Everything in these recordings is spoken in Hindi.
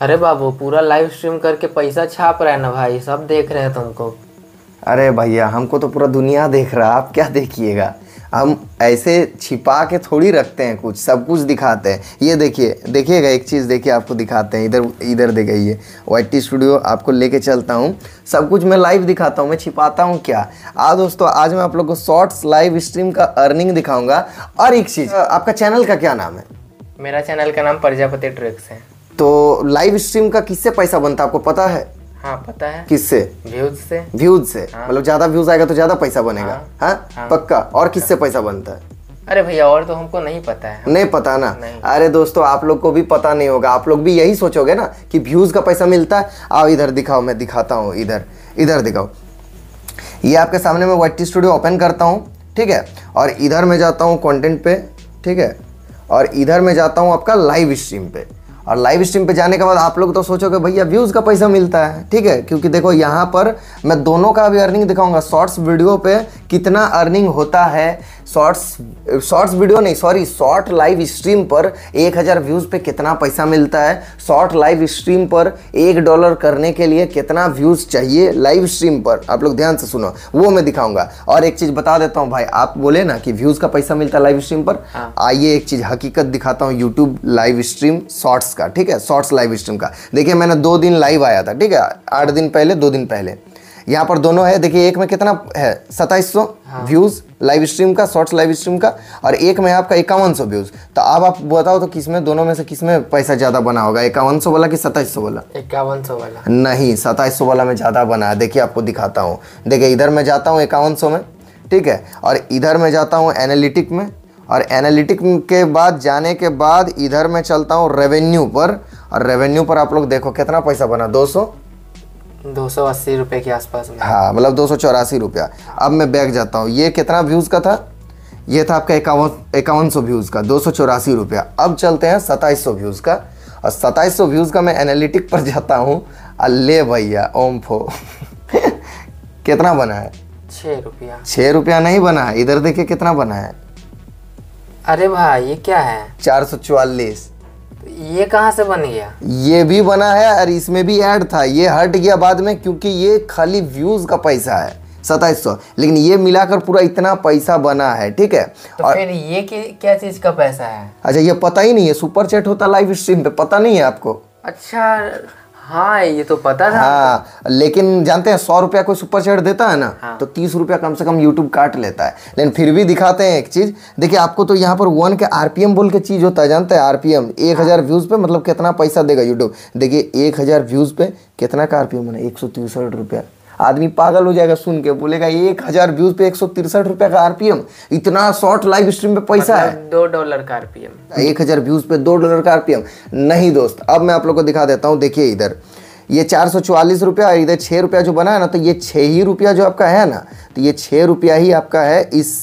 अरे बाबू, पूरा लाइव स्ट्रीम करके पैसा छाप रहा है ना भाई, सब देख रहे हैं तुमको। अरे भैया, हमको तो पूरा दुनिया देख रहा है, आप क्या देखिएगा। हम ऐसे छिपा के थोड़ी रखते हैं, कुछ सब कुछ दिखाते हैं। ये देखिए, देखिएगा एक चीज़, देखिए आपको दिखाते हैं। इधर इधर देखिए, YT स्टूडियो आपको लेके चलता हूँ। सब कुछ मैं लाइव दिखाता हूँ, मैं छिपाता हूँ क्या। दोस्तों, आज मैं आप लोग को शॉर्ट्स लाइव स्ट्रीम का अर्निंग दिखाऊंगा। और एक चीज़, आपका चैनल का क्या नाम है? मेरा चैनल का नाम प्रजापति ट्रिक्स है। तो लाइव स्ट्रीम का किससे पैसा बनता है, आपको पता है? हाँ पता है। किससे? व्यूज से। व्यूज से? हाँ। मतलब ज्यादा व्यूज आएगा तो ज्यादा पैसा बनेगा। हाँ, हाँ। पक्का। और किससे पैसा बनता है? अरे भैया, और तो हमको नहीं पता है। नहीं पता ना? नहीं। अरे दोस्तों, आप लोग को भी पता नहीं होगा, आप लोग भी यही सोचोगे ना कि व्यूज का पैसा मिलता है। आओ इधर दिखाओ, मैं दिखाता हूँ। इधर इधर दिखाओ। ये आपके सामने मैं YT स्टूडियो ओपन करता हूँ, ठीक है। और इधर मैं जाता हूँ कंटेंट पे, ठीक है। और इधर मैं जाता हूँ आपका लाइव स्ट्रीम पे। और लाइव स्ट्रीम पे जाने के बाद आप लोग तो सोचोगे भैया व्यूज़ का पैसा मिलता है, ठीक है। क्योंकि देखो यहाँ पर मैं दोनों का भी अर्निंग दिखाऊंगा। शॉर्ट्स वीडियो पे कितना अर्निंग होता है, शॉर्ट्स वीडियो नहीं, सॉरी, शॉर्ट लाइव स्ट्रीम पर 1000 व्यूज़ पे कितना पैसा मिलता है। शॉर्ट लाइव स्ट्रीम पर $1 करने के लिए कितना व्यूज़ चाहिए लाइव स्ट्रीम पर, आप लोग ध्यान से सुनो, वो मैं दिखाऊंगा। और एक चीज़ बता देता हूँ भाई, आप बोले ना कि व्यूज़ का पैसा मिलता है लाइव स्ट्रीम पर। आइए एक चीज़ हकीकत दिखाता हूँ, यूट्यूब लाइव स्ट्रीम शॉर्ट्स का, ठीक है। शॉर्ट्स लाइव स्ट्रीम का देखिए, मैंने 2 दिन लाइव आया था, ठीक है। 8 दिन पहले, 2 दिन पहले। यहाँ पर दोनों है, देखिए। एक में कितना है? 2700 व्यूज़ लाइव स्ट्रीम का, शॉर्ट्स लाइव स्ट्रीम का। और एक में आपका 5100 व्यूज़। तो अब आप बताओ तो किसमें, दोनों में से किसमें पैसा ज़्यादा बना होगा? 5100 वाला कि 2700 वाला? 5100 वाला। नहीं, 2700 वाला में ज़्यादा बना है। देखिए आपको दिखाता हूँ। देखिए इधर मैं जाता हूँ 5100 में, ठीक है। और इधर मैं जाता हूँ एनालिटिक में। और एनालिटिक के बाद जाने के बाद इधर मैं चलता हूँ रेवेन्यू पर। और रेवेन्यू पर आप लोग देखो कितना पैसा बना, 280 रुपये के आसपास में। हाँ, मतलब 284 रुपया। अब मैं बैक जाता हूँ, ये कितना व्यूज़ का था? ये था आपका 5100 व्यूज़ का, 284 रुपया। अब चलते हैं 2700 व्यूज़ का। और 2700 व्यूज़ का मैं एनालिटिक पर जाता हूँ। अल्ले भैया ओम फो कितना बना है? 6 रुपया। 6 रुपया नहीं बना है, इधर देखिए कितना बना है। अरे भाई, ये क्या है? 444। ये कहाँ से बन गया? ये भी बना है और इसमें भी ऐड था, ये हट गया बाद में, क्योंकि ये खाली व्यूज का पैसा है 2700, लेकिन ये मिलाकर पूरा इतना पैसा बना है, ठीक है। तो फिर ये क्या चीज का पैसा है? अच्छा, ये पता ही नहीं है, सुपर चैट होता लाइव स्ट्रीम पे, पता नहीं है आपको? अच्छा, हाँ ये तो पता था। हाँ, लेकिन जानते हैं 100 रुपया कोई सुपर चैट देता है ना, हाँ। तो 30 रुपया कम से कम यूट्यूब काट लेता है। लेकिन फिर भी दिखाते हैं एक चीज़, देखिए आपको तो यहाँ पर 1 के RPM बोल के चीज़ होता है, जानते हैं RPM? 1000 व्यूज़ पे मतलब कितना पैसा देगा यूट्यूब। देखिए 1000 व्यूज़ पे कितना का RPM बना? 163 रुपया। आदमी पागल हो जाएगा सुन के, बोलेगा 1000 व्यूज़ पे 163 रुपया का RPM, इतना शॉर्ट लाइव स्ट्रीम पे पैसा है। $2 का RPM। 1000 व्यूज़ पे $2 का RPM नहीं दोस्त। अब मैं आप लोग को दिखा देता हूँ। देखिए इधर ये 444 रुपया, इधर 6 रुपया जो बना है ना, तो ये 6 ही रुपया जो आपका है ना, तो ये 6 रुपया ही आपका है इस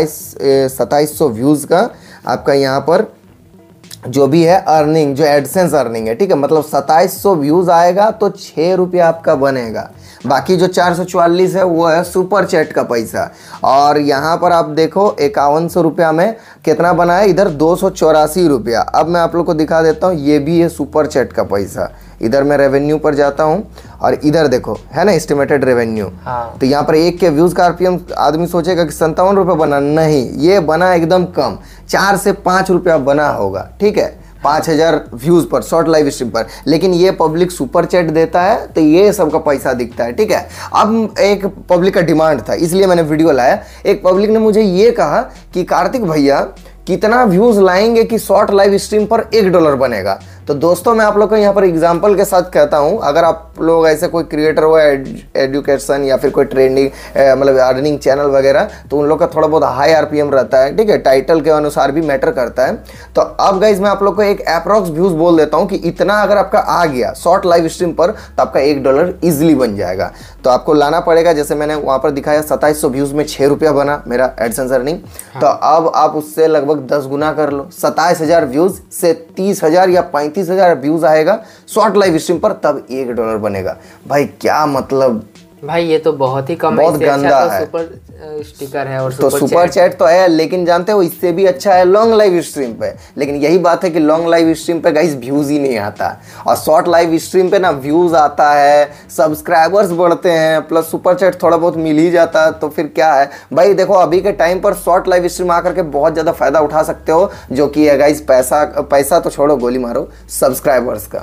2700 व्यूज़ का। आपका यहाँ पर जो भी है अर्निंग, जो एडसेंस अर्निंग है, ठीक है। मतलब 2700 व्यूज़ आएगा तो 6 रुपया आपका बनेगा। बाकी जो 444 है वो है सुपर चैट का पैसा। और यहाँ पर आप देखो 5100 रुपया में कितना बना है, इधर 284 रुपया। अब मैं आप लोग को दिखा देता हूँ, ये भी है सुपर चैट का पैसा। इधर मैं रेवेन्यू पर जाता हूँ और इधर देखो है ना एस्टिमेटेड रेवेन्यू। हाँ। तो यहाँ पर एक के व्यूज़ का RPM आदमी सोचेगा कि 57 रुपये बना, नहीं, ये बना एकदम कम, 4 से 5 रुपया बना होगा, ठीक है। 5000 व्यूज़ पर शॉर्ट लाइव स्ट्रीम पर। लेकिन ये पब्लिक सुपर चैट देता है तो ये सबका पैसा दिखता है, ठीक है। अब एक पब्लिक का डिमांड था, इसलिए मैंने वीडियो लाया। एक पब्लिक ने मुझे ये कहा कि कार्तिक भैया कितना व्यूज़ लाएंगे कि शॉर्ट लाइव स्ट्रीम पर $1 बनेगा। तो दोस्तों, मैं आप लोग को यहाँ पर एग्जांपल के साथ कहता हूँ, अगर आप लोग ऐसे कोई क्रिएटर हो, एजुकेशन या फिर कोई ट्रेंडिंग मतलब अर्निंग चैनल वगैरह, तो उन लोग का थोड़ा बहुत हाई RPM रहता है, ठीक है। टाइटल के अनुसार भी मैटर करता है। तो अब गाइज मैं आप लोग को एक अप्रॉक्स व्यूज़ बोल देता हूँ कि इतना अगर आपका आ गया शॉर्ट लाइव स्ट्रीम पर तो आपका $1 ईजिली बन जाएगा। तो आपको लाना पड़ेगा, जैसे मैंने वहाँ पर दिखाया 2700 व्यूज़ में 6 रुपया बना मेरा एडसेंस अर्निंग। तो अब आप उससे लगभग 10 गुना कर लो, 27000 व्यूज़ से 30,000 या 35,000 व्यूज़ आएगा शॉर्ट लाइव स्ट्रीम पर, तब $1 बनेगा। भाई क्या मतलब भाई ये तो बहुत ही कम है, बहुत इससे गंदा अच्छा तो है। सुपर स्टिकर है और तो सुपर चैट तो है, लेकिन जानते हो इससे भी अच्छा है लॉन्ग लाइव स्ट्रीम पे। लेकिन यही बात है कि लॉन्ग लाइव स्ट्रीम पे गाइस व्यूज ही नहीं आता, और शॉर्ट लाइव स्ट्रीम पे ना व्यूज आता है, सब्सक्राइबर्स बढ़ते हैं, प्लस सुपर चैट थोड़ा बहुत मिल ही जाता है। तो फिर क्या है भाई, देखो अभी के टाइम पर शॉर्ट लाइव स्ट्रीम आकर के बहुत ज़्यादा फायदा उठा सकते हो, जो कि है गाइस पैसा तो छोड़ो, गोली मारो सब्सक्राइबर्स का।